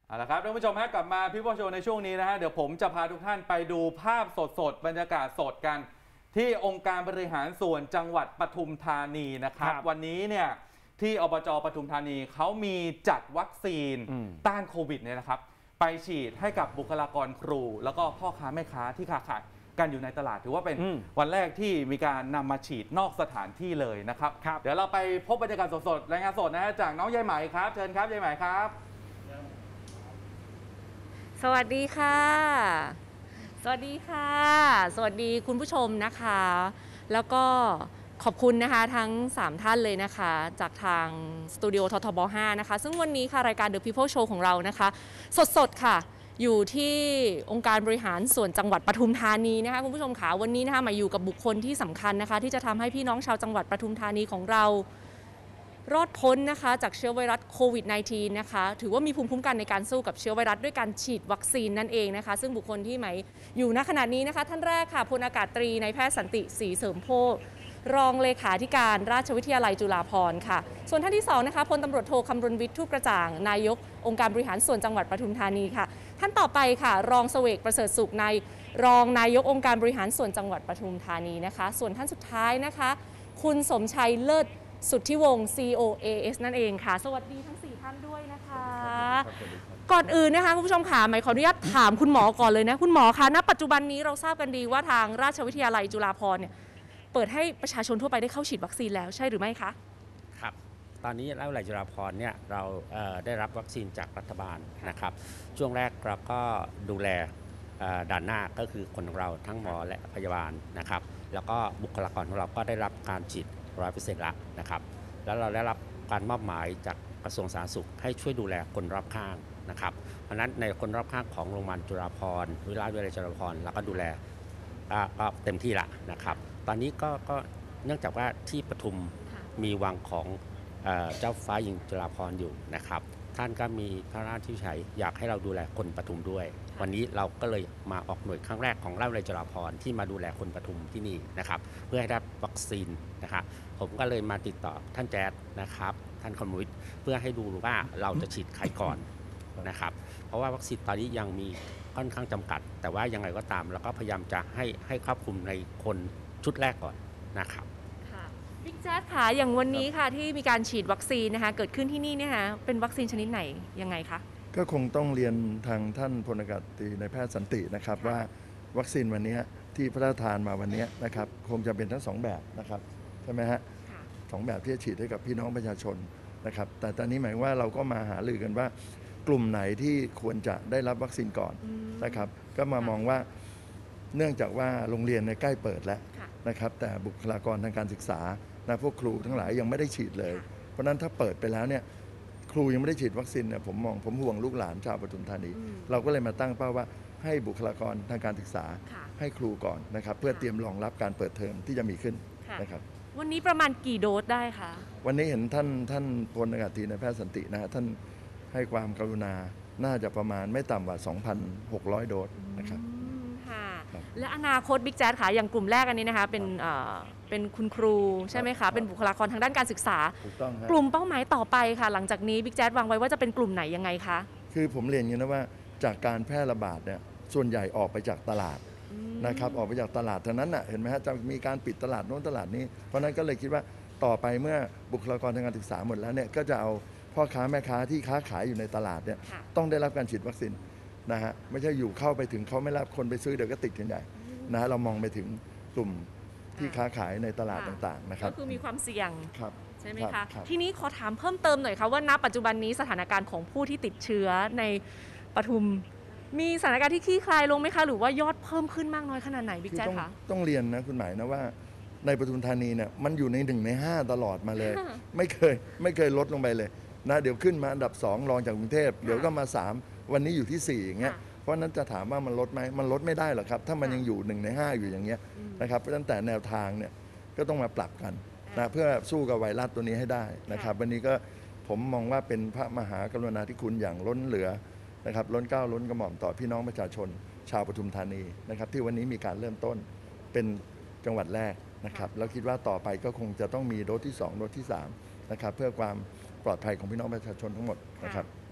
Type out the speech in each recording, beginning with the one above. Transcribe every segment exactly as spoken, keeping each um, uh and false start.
เอาละครับท่านผู้ชมฮะกลับมาพิพโชว์ในช่วงนี้นะฮะเดี๋ยวผมจะพาทุกท่านไปดูภาพสดๆบรรยากาศสดกันที่องค์การบริหารส่วนจังหวัดปทุมธานีนะครับวันนี้เนี่ยที่อบจปทุมธานีเขามีจัดวัคซีนต้านโควิดเนี่ยนะครับไปฉีดให้กับบุคลากรครู แล้วก็พ่อค้าแม่ค้าที่ค้าขายกันอยู่ในตลาดถือว่าเป็นวันแรกที่มีการนำมาฉีดนอกสถานที่เลยนะครับเดี๋ยวเราไปพบบรรยากาศสดๆรายงานสดนะฮะจากน้องยายไหมครับเชิญครับยายไหมครับสวัสดีค่ะ สวัสดีค่ะ สวัสดีคุณผู้ชมนะคะ แล้วก็ขอบคุณนะคะทั้งสามท่านเลยนะคะจากทางสตูดิโอททบห้านะคะซึ่งวันนี้ค่ะรายการ The People Show ของเรานะคะสดๆค่ะอยู่ที่องค์การบริหารส่วนจังหวัดปทุมธานีนะคะคุณผู้ชมค่ะวันนี้นะคะมาอยู่กับบุคคลที่สำคัญนะคะที่จะทำให้พี่น้องชาวจังหวัดปทุมธานีของเรารอดพ้นนะคะจากเชื้อไวรัสโควิด สิบเก้า นะคะถือว่ามีภูมิคุ้มกันในการสู้กับเชื้อไวรัสด้วยการฉีดวัคซีนนั่นเองนะคะซึ่งบุคคลที่หมายอยู่ณขณะนี้นะคะท่านแรกค่ะพลอากาศตรีนายแพทย์สันติศรีเสริมโพธิ์รองเลขาธิการราชวิทยาลัยจุฬาภรณ์ค่ะส่วนท่านที่สองนะคะพลตำรวจโทคำรณวิทย์ทูปกระจ่างนายกองค์การบริหารส่วนจังหวัดปทุมธานีค่ะท่านต่อไปค่ะรองเสวกประเสริฐสุขในรองนายกองค์การบริหารส่วนจังหวัดปทุมธานีนะคะส่วนท่านสุดท้ายนะคะคุณสมชัยเลิศสุทธิวงศ์ ซี โอ เอ เอส นั่นเองค่ะสวัสดีทั้งสี่ท่านด้วยนะคะก่อนอื่นนะคะคุณผู้ชมค่ะหมายขออนุญาตถามคุณหมอก่อนเลยนะคุณหมอคะณปัจจุบันนี้เราทราบกันดีว่าทางราชวิทยาลัยจุฬาภรณ์เนี่ยเปิดให้ประชาชนทั่วไปได้เข้าฉีดวัคซีนแล้วใช่หรือไม่คะครับตอนนี้ราชวิทยาลัยจุฬาภรณ์เนี่ยเราเได้รับวัคซีนจากรัฐบาลนะครับช่วงแรกเราก็ดูแลด่านหน้าก็คือคนของเราทั้งหมอและพยาบาลนะครับแล้วก็บุคลากรของเราก็ได้รับการฉีดร้อยเปอร์เซ็นต์ละนะครับแล้วเราได้รับการมอบหมายจากกระทรวงสาธารณสุขให้ช่วยดูแลคนรอบข้างนะครับเพราะนั้นในคนรอบข้างของโรงพยาบาลจุฬาภรณ์วิทยาลัยจุฬาภรณ์เราก็ดูแลก็เต็มที่ละนะครับตอนนี้ก็ก็เนื่องจากว่าที่ปทุมมีวังของเจ้าฟ้าหญิงจุฬาภรณ์อยู่นะครับท่านก็มีพระราชวิสัยอยากให้เราดูแลคนปทุมด้วยวันนี้เราก็เลยมาออกหน่วยครั้งแรกของราชวิทยาลัยจุฬาภรณ์ที่มาดูแลคนปทุมที่นี่นะครับเพื่อให้ได้วัคซีนนะครับผมก็เลยมาติดต่อท่านแจ๊ดนะครับท่านคอมมิวเพื่อให้ดูว่าเราจะฉีดใครก่อนนะครับเพราะว่าวัคซีนตอนนี้ยังมีค่อนข้างจำกัดแต่ว่ายังไงก็ตามเราก็พยายามจะให้ให้ครอบคลุมในคนชุดแรกก่อนนะครับบิ๊กแจ๊ดค่ะอย่างวันนี้ค่ะที่มีการฉีดวัคซีนนะคะเกิดขึ้นที่นี่เนี่ยฮะเป็นวัคซีนชนิดไหนยังไงคะก็คงต้องเรียนทางท่านพลอากาศตรีนายแพทย์สันตินะครับว่าวัคซีนวันนี้ที่พระราชทานมาวันนี้นะครับคงจะเป็นทั้งสองแบบนะครับใช่ไหมฮะสองแบบที่จะฉีดให้กับพี่น้องประชาชนนะครับแต่ตอนนี้หมายว่าเราก็มาหารือกันว่ากลุ่มไหนที่ควรจะได้รับวัคซีนก่อนนะครับก็มามองว่าเนื่องจากว่าโรงเรียนในใกล้เปิดแล้วนะครับแต่บุคลากรทางการศึกษานะพวกครูทั้งหลายยังไม่ได้ฉีดเลยเพราะนั้นถ้าเปิดไปแล้วเนี่ยครูยังไม่ได้ฉีดวัคซีนเนี่ยผมมองผมห่วงลูกหลานชาวปทุมธานีเราก็เลยมาตั้งเป้าว่าให้บุคลากรทางการศึกษาให้ครูก่อนนะครับเพื่อเตรียมรองรับการเปิดเทอมที่จะมีขึ้นนะครับวันนี้ประมาณกี่โดสได้คะวันนี้เห็นท่านท่านพลอากาศตรีนายแพทย์สันตินะฮะท่านให้ความกรุณาน่าจะประมาณไม่ต่ำกว่า สองพันหกร้อย โดสนะครับและอนาคตบิ๊กแจ๊ดค่ะอย่างกลุ่มแรกอันนี้นะคะเป็นเป็นคุณครูใช่ไหมคะเป็นบุคลากรทางด้านการศึกษาถูกต้องครับกลุ่มเป้าหมายต่อไปค่ะหลังจากนี้บิ๊กแจ๊ดวางไว้ว่าจะเป็นกลุ่มไหนยังไงคะคือผมเรียนอย่างนี้นะว่าจากการแพร่ระบาดเนี่ยส่วนใหญ่ออกไปจากตลาดนะครับออกไปจากตลาดเท่านั้นน่ะเห็นไหมฮะจะมีการปิดตลาดโน้นตลาดนี้เพราะนั้นก็เลยคิดว่าต่อไปเมื่อบุคลากรทางการศึกษาหมดแล้วเนี่ยก็จะเอาพ่อค้าแม่ค้าที่ค้าขายอยู่ในตลาดเนี่ยต้องได้รับการฉีดวัคซีนนะฮะไม่ใช่อยู่เข้าไปถึงเขาไม่รับคนไปซื้อเดี๋ยวก็ติดกันใหญ่นะฮะเรามองไปถึงกลุ่มที่ค้าขายในตลาดต่างๆนะครับก็คือมีความเสี่ยงใช่ไหมคะทีนี้ขอถามเพิ่มเติมหน่อยค่ะว่าณปัจจุบันนี้สถานการณ์ของผู้ที่ติดเชื้อในปทุมมีสถานการณ์ที่คลี่คลายลงไหมคะหรือว่ายอดเพิ่มขึ้นมากน้อยขนาดไหนบิ๊กแจ๊ดคะต้องเรียนนะคุณหมายนะว่าในปทุมธานีเนี่ยมันอยู่ในหนึ่งในห้าตลอดมาเลยไม่เคยไม่เคยลดลงไปเลยนะเดี๋ยวขึ้นมาอันดับสองรองจากกรุงเทพเดี๋ยวก็มาสามวันนี้อยู่ที่สี่อย่างเงี้ยเพราะนั้นจะถามว่ามันลดไหมมันลดไม่ได้หรอกครับถ้ามันยังอยู่หนึ่งในห้าอยู่อย่างเงี้ยนะครับเพราะฉะนั้นแต่แนวทางเนี่ยก็ต้องมาปรับกันนะเพื่อสู้กับไวรัสตัวนี้ให้ได้นะครับวันนี้ก็ผมมองว่าเป็นพระมหากรุณาธิคุณอย่างล้นเหลือนะครับล้นเกล้าล้นกระหม่อมต่อพี่น้องประชาชนชาวปทุมธานีนะครับที่วันนี้มีการเริ่มต้นเป็นจังหวัดแรกนะครับแล้วคิดว่าต่อไปก็คงจะต้องมีโดสที่สองโดสที่สามนะครับเพื่อความปลอดภัยของพี่น้องประชาชนทั้งหมดนะครับ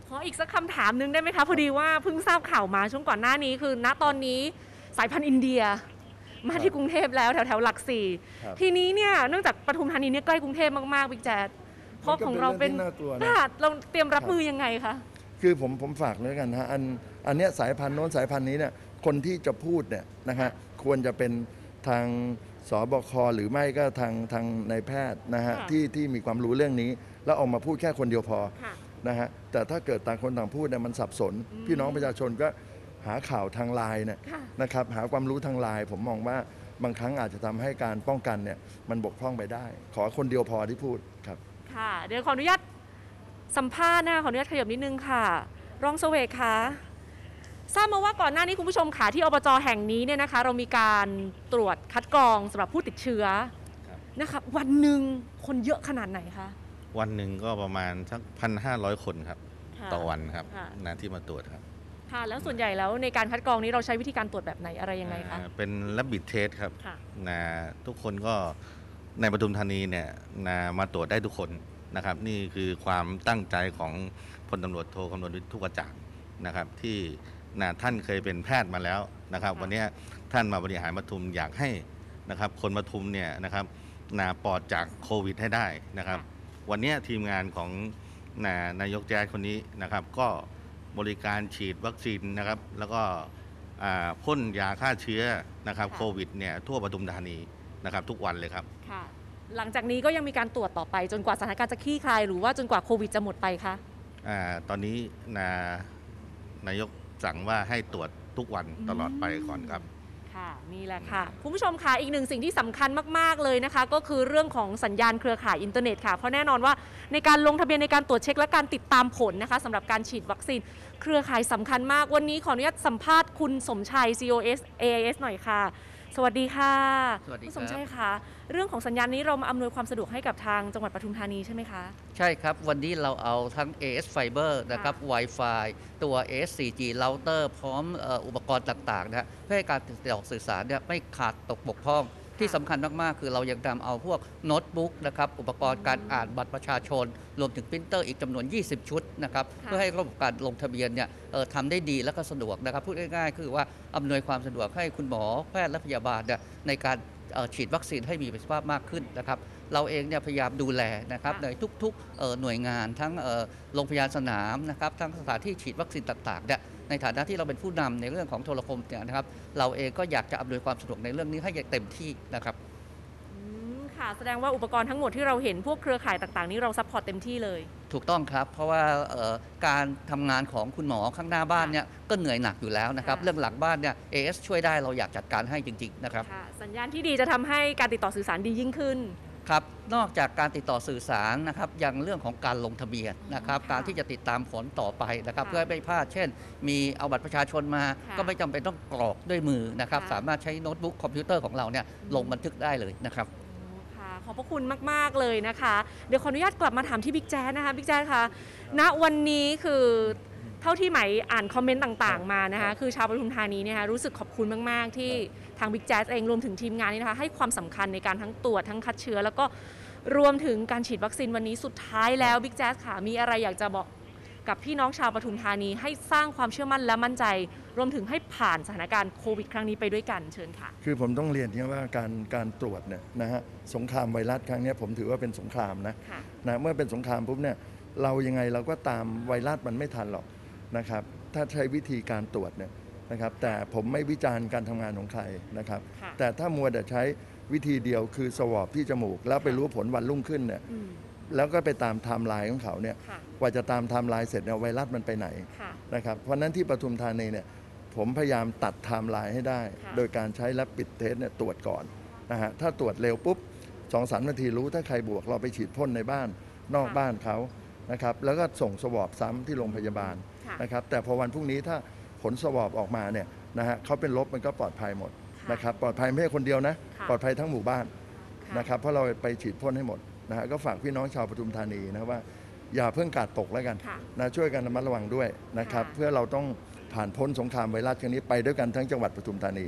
ขออีกสักคำถามหนึงได้ไหมคะพอดีว่าเพิ่งทราบข่าวมาช่วงก่อนหน้านี้คือณตอนนี้สายพันธุ์อินเดียมาที่กรุงเทพแล้วแถวแถวหลักสี่ครับทีนี้เนี่ยเนื่องจากปทุมธานีเนี่ยใกล้กรุงเทพมากๆบิ๊กแจ๊ดเพราะของเราเป็นมันก็เป็นเรื่องที่น่ากลัวนะอ่าเราเตรียมรับครับมือยังไงคะคือผมผมฝากเลยกันฮะอันอันเนี้ยสายพันธุ์โน้นสายพันธุ์นี้เนี่ยคนที่จะพูดเนี่ยนะฮะควรจะเป็นทางสบคหรือไม่ก็ทางทางนายแพทย์นะฮะค่ะที่ที่มีความรู้เรื่องนี้ แล้วออกมาพูดแค่คนเดียวพอค่ะนะฮะแต่ถ้าเกิดต่างคนต่างพูดเนี่ยมันสับสนอืมพี่น้องประชาชนก็หาข่าวทางไลน์เนี่ยค่ะนะครับหาความรู้ทางไลน์ผมมองว่าบางครั้งอาจจะทำให้การป้องกันเนี่ยมันบกพร่องไปได้ ขอคนเดียวพอที่พูดครับค่ะเดี๋ยวขออนุญาตสัมภาษณ์นะขออนุญาตขยับนิดนึงค่ะ รองเสวกคะทราบมาว่าก่อนหน้านี้คุณผู้ชมค่ะที่อบจแห่งนี้เนี่ยนะคะ เรามีการตรวจคัดกรองสำหรับผู้ติดเชื้อครับนะคะวันหนึ่งคนเยอะขนาดไหนคะวันหนึ่งก็ประมาณสักพันห้าร้อยคนครับค่ะต่อวันครับค่ะนะที่มาตรวจครับค่ะ แล้วส่วนใหญ่แล้วในการคัดกรองนี้เราใช้วิธีการตรวจแบบไหนอะไรยังไงคะอ่าเป็น Rapid Test ครับค่ะนะทุกคนก็ในปทุมธานีเนี่ยนะมาตรวจได้ทุกคนนะครับ นี่คือความตั้งใจของพลตำรวจโทคำนวณวิทย์ทุกกระจ่างนะครับที่นะท่านเคยเป็นแพทย์มาแล้วนะครับค่ะวันนี้ท่านมาบริหารปทุมอยากให้นะครับคนปทุมเนี่ยนะครับนะปลอดจากโควิดให้ได้นะครับ วันนี้ทีมงานของนะนายกแจ๊ดคนนี้นะครับ ก็บริการฉีดวัคซีนนะครับ แล้วก็อ่าพ่นยาฆ่าเชื้อนะครับค่ะโควิดเนี่ยทั่วปทุมธานีนะครับ ทุกวันเลยครับค่ะ หลังจากนี้ก็ยังมีการตรวจต่อไปจนกว่าสถานการณ์จะคลี่คลายหรือว่าจนกว่าโควิดจะหมดไปคะอาตอนนี้นะนายกสั่งว่าให้ตรวจทุกวันตลอดไปก่อนครับค่ะนี่แหละค่ะคุณผู้ชมค่ะอีกหนึ่งสิ่งที่สำคัญมากๆเลยนะคะ ก็คือเรื่องของสัญญาณเครือข่ายอินเทอร์เน็ตค่ะเพราะแน่นอนว่าในการลงทะเบียนในการตรวจเช็คและการติดตามผลนะคะสำหรับการฉีดวัคซีนเครือข่ายสำคัญมากวันนี้ขออนุญาตสัมภาษณ์คุณสมชัย ซี อี โอ เอส เอ ไอ เอส หน่อยค่ะ สวัสดีค่ะสวัสดีคุณครับสมชัยค่ะเรื่องของสัญญาณนี้เรามาอำนวยความสะดวกให้กับทางจังหวัดปทุมธานีใช่ไหมคะใช่ครับ วันนี้เราเอาทั้ง เอ เอส Fiber นะครับ Wi-Fi ตัว เอ เอส โฟร์จี Router พร้อมเอ่ออุปกรณ์ต่างๆนะฮะเพื่อให้การติดต่อสื่อสารเนี่ยไม่ขาดตกบกพร่อง ที่สำคัญมาก ๆ คือเรายังนำเอาพวกโน้ตบุ๊กนะครับ อุปกรณ์การอ่านบัตรประชาชน รวมถึงปรินเตอร์อีกจำนวน ยี่สิบ ชุดนะครับค่ะเพื่อให้ระบบการลงทะเบียนเนี่ยเอ่อทำได้ดีและก็สะดวกนะครับ พูดง่าย ๆ คือว่าอำนวยความสะดวกให้คุณหมอแพทย์และพยาบาลเนี่ยในการเอ่อฉีดวัคซีนให้มีประสิทธิภาพมากขึ้นนะครับ เราเองเนี่ยพยายามดูแลนะครับค่ะในทุกๆเอ่อหน่วยงานทั้งเอ่อโรงพยาบาลสนามนะครับทั้งสถานที่ฉีดวัคซีนต่างๆเนี่ยในฐานะที่เราเป็นผู้นำในเรื่องของโทรคมเนี่ยนะครับ เราเองก็อยากจะอำนวยความสะดวกในเรื่องนี้ให้อย่างเต็มที่นะครับอืมค่ะแสดงว่าอุปกรณ์ทั้งหมดที่เราเห็นพวกเครือข่ายต่างๆ นี้เราซัพพอร์ตเต็มที่เลยถูกต้องครับ เพราะว่าเอ่อการทำงานของคุณหมอข้างหน้าบ้านเนี่ยก็เหนื่อยหนักอยู่แล้วนะครับค่ะเรื่องหลังบ้านเนี่ย เอ เอส ช่วยได้เราอยากจัดการให้จริง ๆ นะครับค่ะสัญญาณที่ดีจะทำให้การติดต่อสื่อสารดียิ่งขึ้นครับ นอกจากการติดต่อสื่อสารนะครับยังเรื่องของการลงทะเบียนนะครับค่ะการที่จะติดตามผลต่อไปนะครับค่ะเพื่อให้ไม่พลาด เช่น มีเอาบัตรประชาชนมาค่ะก็ไม่จำเป็นต้องกรอกด้วยมือนะครับค่ะสามารถใช้โน้ตบุ๊กคอมพิวเตอร์ของเราเนี่ยลงบันทึกได้เลยนะครับค่ะขอบพระคุณมาก ๆ เลยนะคะ เดี๋ยวขออนุญาตกลับมาถามที่บิ๊กแจ๊ดนะคะบิ๊กแจ๊ดคะณวันนี้คือเท่าที่ไหมอ่านคอมเมนต์ต่าง ๆ มานะคะ คือชาวปทุมธานีเนี่ยนะคะรู้สึกขอบคุณมาก ๆ ที่ทางบิ๊กแจ๊ดเองรวมถึงทีมงานนี่นะคะให้ความสำคัญในการทั้งตรวจทั้งคัดเชื้อ แล้วก็รวมถึงการฉีดวัคซีนวันนี้สุดท้ายแล้วบิ๊กแจ๊ดค่ะมีอะไรอยากจะบอกกับพี่น้องชาวปทุมธานีให้สร้างความเชื่อมั่นและมั่นใจ รวมถึงให้ผ่านสถานการณ์โควิดครั้งนี้ไปด้วยกันเชิญค่ะคือผมต้องเรียนเนี่ยว่าการการตรวจเนี่ยนะฮะสงครามไวรัสครั้งเนี้ยผมถือว่าเป็นสงครามนะค่ะนะเมื่อเป็นสงครามปุ๊บเนี่ยเรายังไงเราก็ตามไวรัสมันไม่ทันหรอกนะครับถ้าใช้วิธีการตรวจเนี่ยนะครับแต่ผมไม่วิจารณ์การทำงานของใครนะครับค่ะแต่ถ้ามัวแต่ใช้วิธีเดียวคือสวอปที่จมูก แล้วไปรู้ผลวันรุ่งขึ้นเนี่ยอืมแล้วก็ไปตามไทม์ไลน์ของเขาเนี่ยค่ะกว่าจะตามไทม์ไลน์เสร็จเนี่ยไวรัสมันไปไหนค่ะนะครับเพราะฉะนั้นที่ปทุมธานีเนี่ยผมพยายามตัดไทม์ไลน์ให้ได้ค่ะโดยการใช้แลบปิดเทสเนี่ยตรวจก่อนนะฮะถ้าตรวจเร็วปุ๊บสองสามนาทีรู้ถ้าใครบวกเราไปฉีดพ่นในบ้านนอกบ้านเขานะครับแล้วก็ส่งสวอปซ้ำที่โรงพยาบาลค่ะนะครับแต่พอวันพรุ่งนี้ถ้าผลสวอปออกมาเนี่ยนะฮะเขาเป็นลบมันก็ปลอดภัยหมดค่ะนะครับปลอดภัยไม่ใช่คนเดียวนะค่ะปลอดภัยทั้งหมู่บ้านค่ะนะครับเพราะเราไปฉีดพ่นให้หมดนะฮะก็ฝากพี่น้องชาวปทุมธานีนะว่าอย่าเพิ่งกาดตกแล้วกันค่ะนะช่วยกันระมัดระวังด้วยนะครับค่ะเพื่อเราต้องผ่านพ้นสงครามไวรัสครั้งนี้ไปด้วยกันทั้งจังหวัดปทุมธานีครับ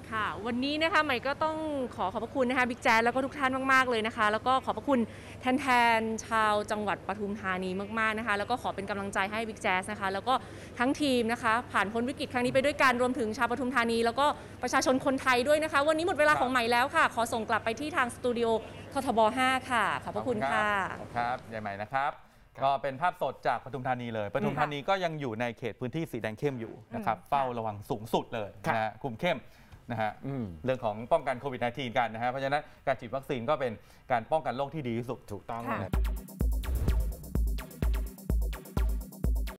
ค่ะวันนี้นะคะใหม่ก็ต้องขอขอบพระคุณนะคะบิ๊กแจ๊สแล้วก็ทุกท่านมากๆเลยนะคะแล้วก็ขอบพระคุณแทนๆชาวจังหวัดปทุมธานีมากๆนะคะแล้วก็ขอเป็นกำลังใจให้บิ๊กแจ๊สนะคะแล้วก็ทั้งทีมนะคะผ่านพ้นวิกฤตครั้งนี้ไปด้วยกันรวมถึงชาวปทุมธานีแล้วก็ประชาชนคนไทยด้วยนะคะวันนี้หมดเวลาของใหม่แล้วค่ะขอส่งกลับไปที่ทางสตูดิโอททบห้าค่ะขอบพระคุณค่ะขอบคุณครับยายใหม่นะครับก็เป็นภาพสดจากปทุมธานีเลยปทุมธานีก็ยังอยู่ในเขตพื้นที่สีแดงเข้มอยู่นะครับเฝ้าระวังสูงสุดเลยนะฮะคุมเข้มนะฮะเรื่องของป้องกันโควิด สิบเก้า กันนะฮะเพราะฉะนั้นการฉีดวัคซีนก็เป็นการป้องกันโรคที่ดีที่สุดถูกต้องเลย